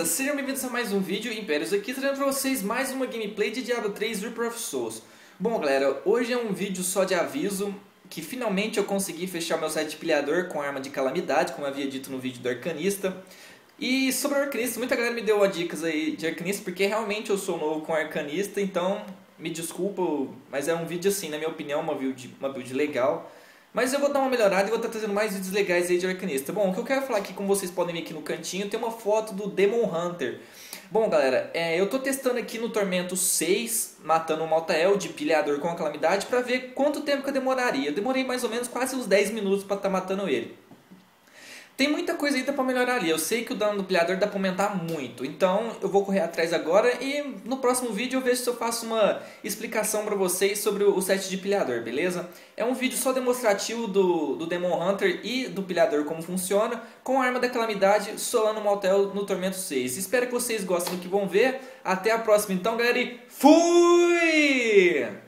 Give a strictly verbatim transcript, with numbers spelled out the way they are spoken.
beleza? Sejam bem-vindos a mais um vídeo Impérios aqui, trazendo pra vocês mais uma gameplay de Diablo três Reaper of Souls. Bom galera, hoje é um vídeo só de aviso, que finalmente eu consegui fechar meu set de pilhador com arma de calamidade, como eu havia dito no vídeo do Arcanista. E sobre o Arcanista, muita galera me deu dicas aí de Arcanista, porque realmente eu sou novo com Arcanista, então me desculpa, mas é um vídeo assim, na minha opinião, uma build, uma build legal. Mas eu vou dar uma melhorada e vou estar trazendo mais vídeos legais aí de Arcanista. Bom, o que eu quero falar aqui, como vocês podem ver aqui no cantinho, tem uma foto do Demon Hunter. Bom galera, é, eu tô testando aqui no Tormento seis, matando um Maltael de pilhador com a calamidade, pra ver quanto tempo que eu demoraria. Eu demorei mais ou menos quase uns dez minutos pra estar matando ele. Tem muita coisa ainda pra melhorar ali, eu sei que o dano do pilhador dá pra aumentar muito, então eu vou correr atrás agora e no próximo vídeo eu vejo se eu faço uma explicação pra vocês sobre o set de pilhador, beleza? É um vídeo só demonstrativo do, do Demon Hunter e do pilhador como funciona, com a arma da calamidade solando o Maltael no Tormento seis. Espero que vocês gostem do que vão ver, até a próxima então galera e fui!